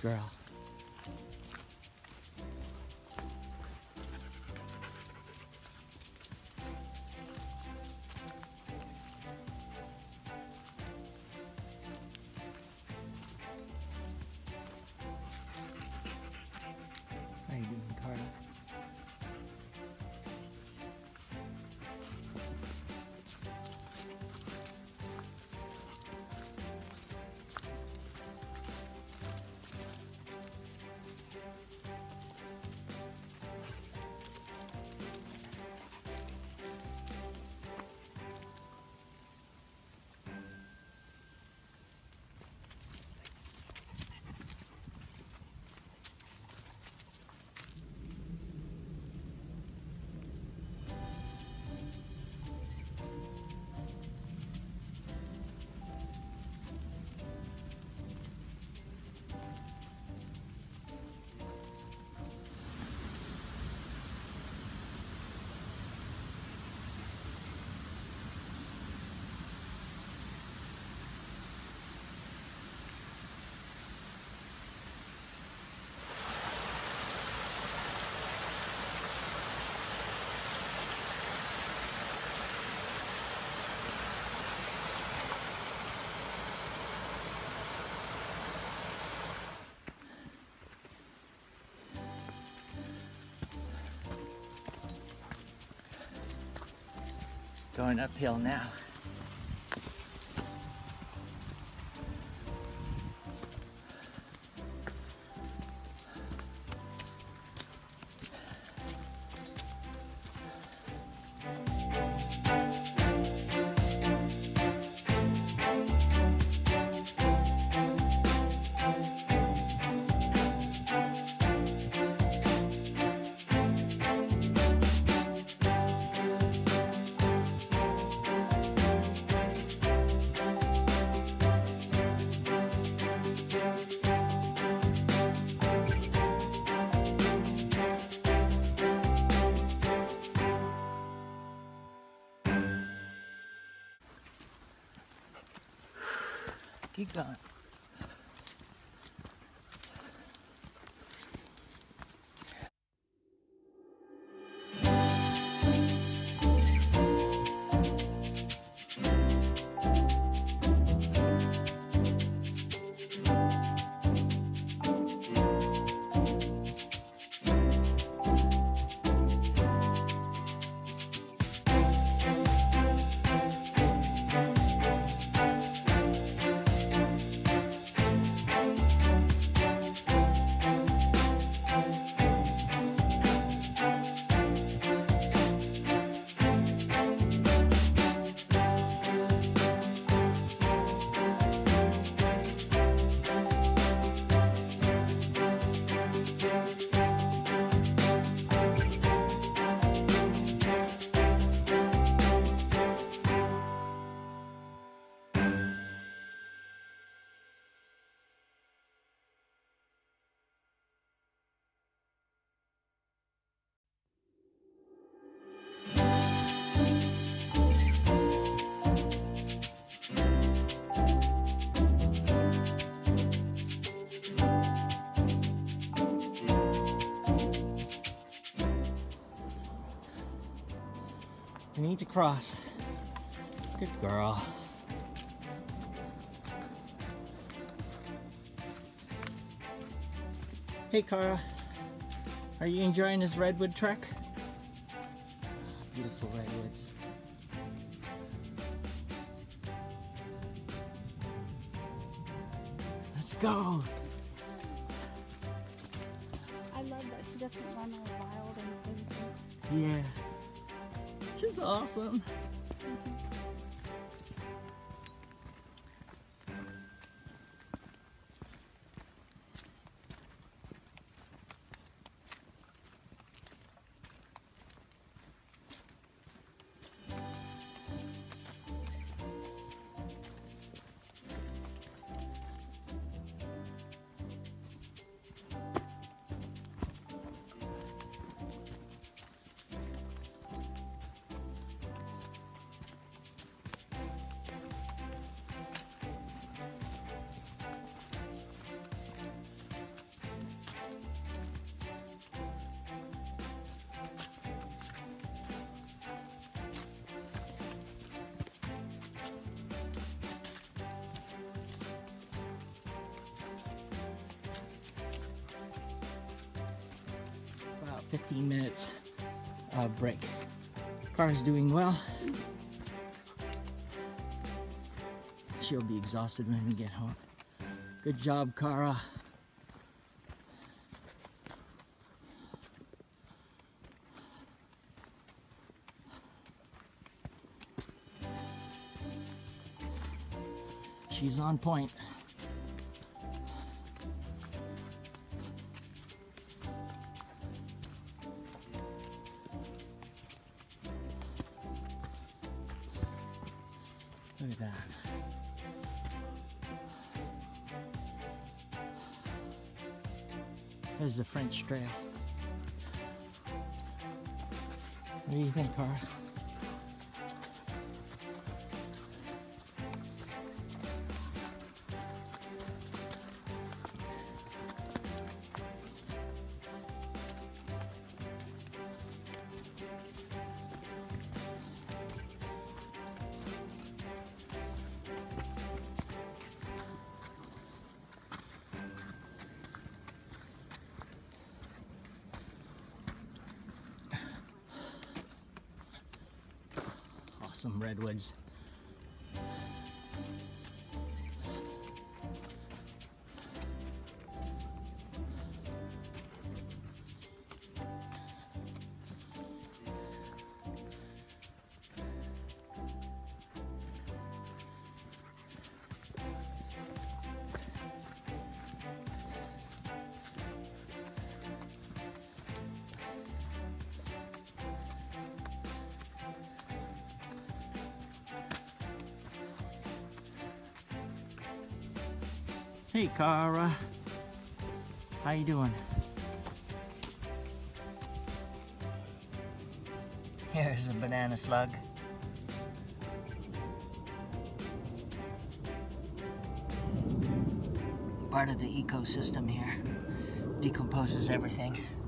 girl. How you doing, Carla? Going uphill now. Keep going. You need to cross. Good girl. Hey Cara, are you enjoying this redwood trek? Beautiful redwoods. Let's go. I love that she doesn't run all wild and crazy. Yeah. She's awesome. 15 minutes of break. Cara's doing well. She'll be exhausted when we get home. Good job, Cara. She's on point. Look at that. There's the French Trail. What do you think, Cara? Awesome redwoods. Hey, Cara. How you doing? Here's a banana slug. Part of the ecosystem here. Decomposes everything.